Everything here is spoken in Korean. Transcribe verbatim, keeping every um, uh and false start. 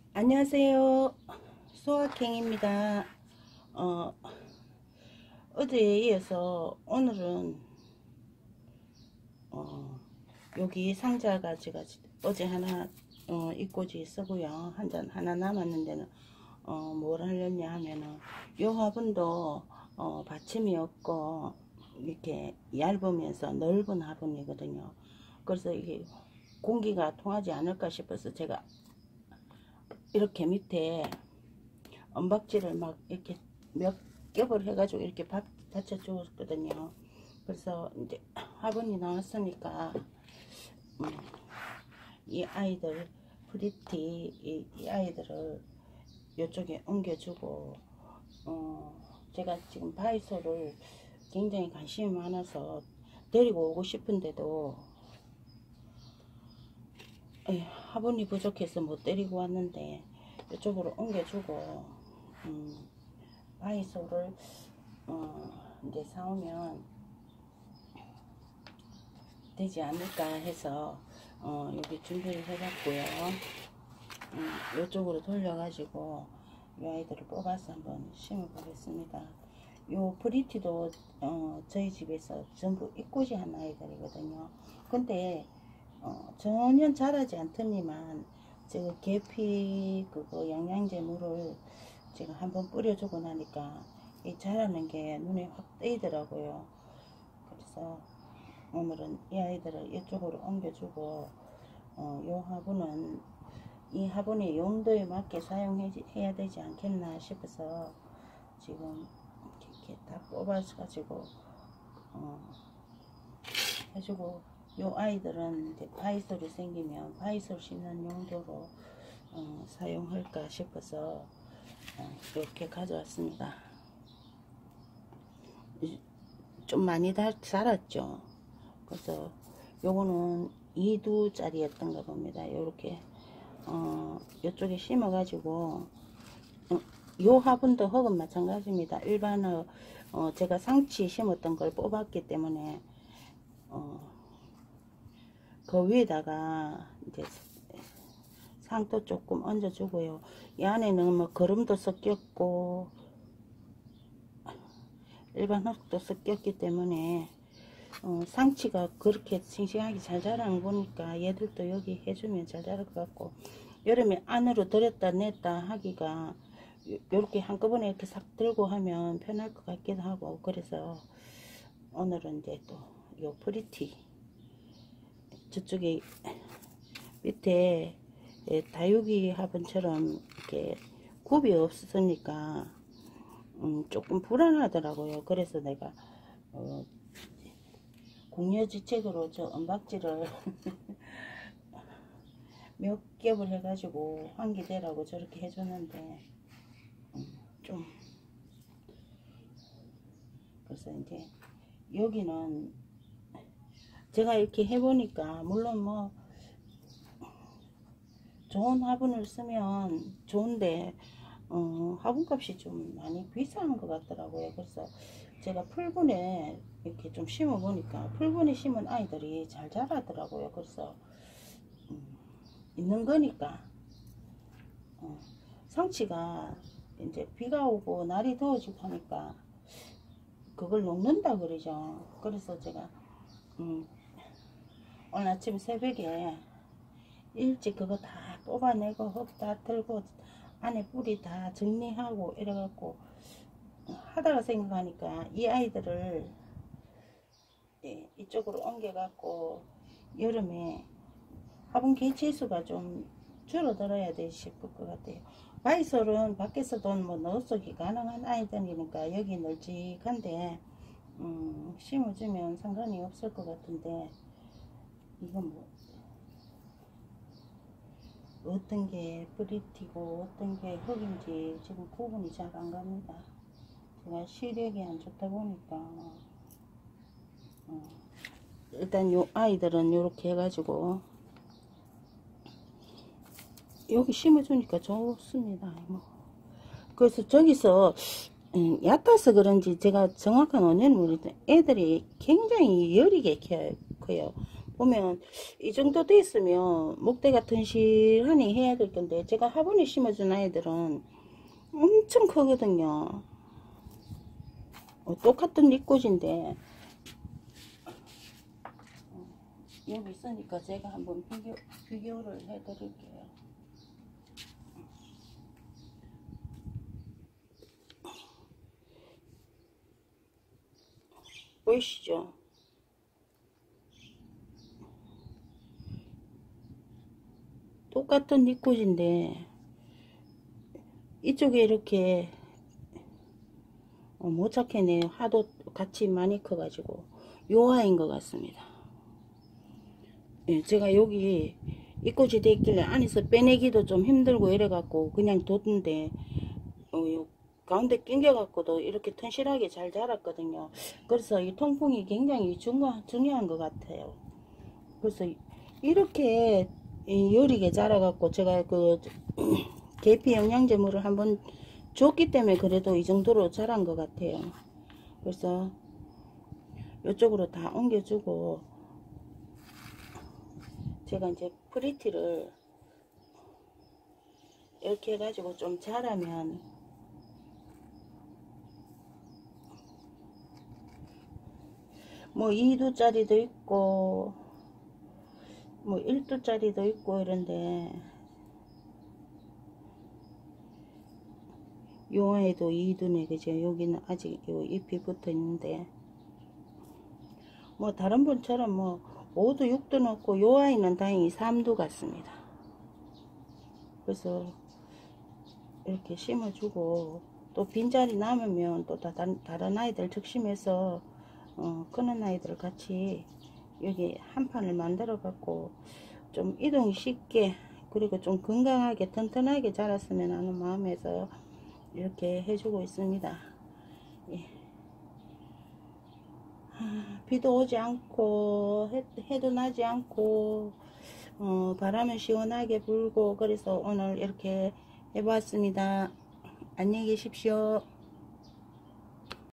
안녕하세요. 소확행입니다. 어, 어제에 이어서 오늘은 어, 여기 상자가 제가 어제 하나 어, 입꼬지 쓰고요. 한 잔 하나 남았는데는 어, 뭘 하려냐 하면은 요 화분도 어, 받침이 없고 이렇게 얇으면서 넓은 화분이거든요. 그래서 이게 공기가 통하지 않을까 싶어서 제가 이렇게 밑에 언박지를 막 이렇게 몇 겹을 해가지고 이렇게 받쳐 주었거든요. 그래서 이제 화분이 나왔으니까 음, 이 아이들 프리티 이, 이 아이들을 이쪽에 옮겨주고 어, 제가 지금 바이소를 굉장히 관심이 많아서 데리고 오고 싶은데도 에이, 화분이 부족해서 못 데리고 왔는데 이쪽으로 옮겨주고 음, 바이소를 어, 이제 사오면 되지 않을까 해서 어, 여기 준비를 해봤고요. 음, 이쪽으로 돌려가지고 이 아이들을 뽑아서 한번 심어 보겠습니다. 요 프리티도 어, 저희 집에서 전부 입꼬지 한 아이들이거든요. 근데 어, 전혀 자라지 않더니만 제가 계피 그거 영양제 물을 제가 한번 뿌려주고 나니까 이 자라는 게 눈에 확 띄더라고요. 그래서 오늘은 이 아이들을 이쪽으로 옮겨주고 어, 요 화분은 이 화분의 용도에 맞게 사용해야 되지 않겠나 싶어서 지금 이렇게 다 뽑아서 가지고 어, 해주고 요 아이들은 이제 바이솔이 생기면 바이솔 심는 용도로 어, 사용할까 싶어서 어, 이렇게 가져왔습니다. 좀 많이 다 자랐죠. 그래서 요거는 이 두짜리였던가 봅니다. 요렇게 어, 요쪽에 심어 가지고 어, 요 화분도 흙은 마찬가지입니다. 일반어 어, 제가 상치 심었던 걸 뽑았기 때문에 어, 그 위에다가 이제 상토 조금 얹어 주고요. 이 안에는 뭐 거름도 섞였고 일반 흙도 섞였기 때문에 어, 상치가 그렇게 싱싱하게 잘 자라는 거니까 얘들도 여기 해주면 잘 자랄 것 같고, 여름에 안으로 들였다 냈다 하기가 요렇게 한꺼번에 이렇게 싹 들고 하면 편할 것 같기도 하고, 그래서 오늘은 이제 또 요 프리티 저쪽에 밑에 다육이 화분처럼 이렇게 굽이 없으니까 음, 조금 불안하더라고요. 그래서 내가 어, 공여지책으로 저 언박지를 몇 겹을 해가지고 환기되라고 저렇게 해줬는데 음, 좀 그래서 이제 여기는 제가 이렇게 해보니까 물론 뭐 좋은 화분을 쓰면 좋은데 어, 화분값이 좀 많이 비싼 것 같더라고요. 그래서 제가 풀분에 이렇게 좀 심어 보니까 풀분에 심은 아이들이 잘 자라더라고요. 그래서 음, 있는 거니까 어, 성치가 이제 비가 오고 날이 더워지고 하니까 그걸 녹는다 그러죠. 그래서 제가 음, 오늘 아침 새벽에 일찍 그거 다 뽑아내고 흙 다 들고 안에 뿌리 다 정리하고 이래갖고 하다가 생각하니까 이 아이들을 이쪽으로 옮겨갖고 여름에 화분 개체수가 좀 줄어들어야 돼 싶을 것 같아요. 바이솔은 밖에서도 뭐 넣어쓰기 가능한 아이들이니까 여기 널찍한데 음, 심어주면 상관이 없을 것 같은데 이건 뭐 어떤 게 프리티고 어떤 게 흙인지 지금 구분이 잘 안 갑니다. 제가 시력이 안 좋다 보니까 어, 일단 요 아이들은 요렇게 해가지고 여기 심어주니까 좋습니다. 뭐. 그래서 저기서 음, 얕아서 그런지 제가 정확한 원인을 모르겠는데 애들이 굉장히 여리게 커요. 보면 이 정도 돼 있으면 목대가 튼실하니 해야 될 건데, 제가 화분에 심어준 아이들은 엄청 크거든요. 어, 똑같은 잎꽂인데 여기 있으니까 제가 한번 비교, 비교를 해 드릴게요. 보이시죠? 똑같은 잎꽂인데 이쪽에 이렇게 어, 못 찾겠네요. 하도 같이 많이 커가지고 요 아이인 것 같습니다. 예, 제가 여기 잎꽂이 돼 있길래 안에서 빼내기도 좀 힘들고 이래갖고 그냥 뒀는데 어, 요 가운데 낑겨갖고도 이렇게 튼실하게 잘 자랐거든요. 그래서 이 통풍이 굉장히 중요, 중요한 것 같아요. 그래서 이렇게 여리게 자라갖고 제가 그 계피 영양제물을 한번 줬기 때문에 그래도 이 정도로 자란 것 같아요. 그래서 이쪽으로 다 옮겨주고 제가 이제 프리티를 이렇게 해가지고 좀 자라면 뭐 이 두짜리도 있고 뭐 일 두짜리도 있고 이런데 요 아이도 이 두네, 그죠? 여기는 아직 요 잎이 붙어 있는데 뭐 다른 분처럼 뭐 오 두, 육 두 넣고 요 아이는 다행히 삼 두 같습니다. 그래서 이렇게 심어주고 또 빈자리 남으면 또 다른, 다른 아이들 적심해서 어, 크는 아이들 같이 여기 한 판을 만들어 갖고 좀 이동이 쉽게 그리고 좀 건강하게 튼튼하게 자랐으면 하는 마음에서 이렇게 해주고 있습니다. 예. 아, 비도 오지 않고 해, 해도 나지 않고 어, 바람은 시원하게 불고 그래서 오늘 이렇게 해봤습니다. 안녕히 계십시오.